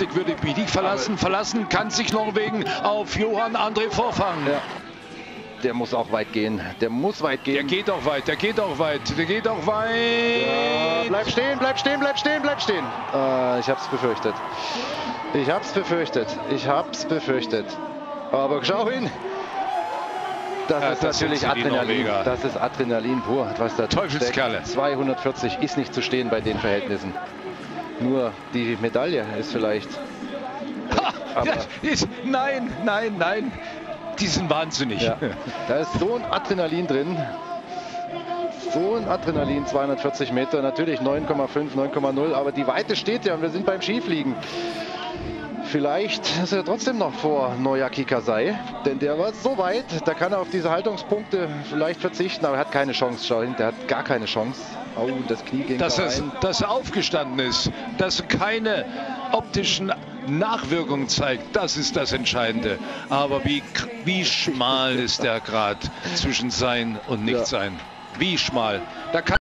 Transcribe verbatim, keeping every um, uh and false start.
Augenblick würde Biedig verlassen. Aber verlassen kann sich Norwegen auf Johan André Forfang. Ja. Der muss auch weit gehen. Der muss weit gehen. Der geht auch weit, der geht auch weit, der geht auch weit. Ja, bleib stehen, bleib stehen, bleib stehen, bleib stehen. Äh, ich hab's befürchtet. Ich hab's befürchtet. Ich hab's befürchtet. Aber schau hin. Das ja, ist das natürlich Adrenalin. Das ist Adrenalin pur, was da Teufelskerle. zweihundertvierzig ist nicht zu stehen bei den Verhältnissen. Nur die Medaille ist vielleicht. Ha, aber ja, ist, nein, nein, nein. Die sind wahnsinnig. Ja. Da ist so ein Adrenalin drin. So ein Adrenalin, zweihundertvierzig Meter. Natürlich neun Komma fünf, neun Komma null. Aber die Weite steht ja und wir sind beim Skifliegen. Vielleicht ist er trotzdem noch vor Nojaki Kasai, denn der war so weit, da kann er auf diese Haltungspunkte vielleicht verzichten, aber er hat keine Chance. Schau hin, der hat gar keine Chance. Oh, das Knie ging dass, da es, rein. Dass er aufgestanden ist, dass er keine optischen Nachwirkungen zeigt, das ist das Entscheidende. Aber wie, wie schmal ist der Grad zwischen Sein und Nichtsein? Wie schmal. Da kann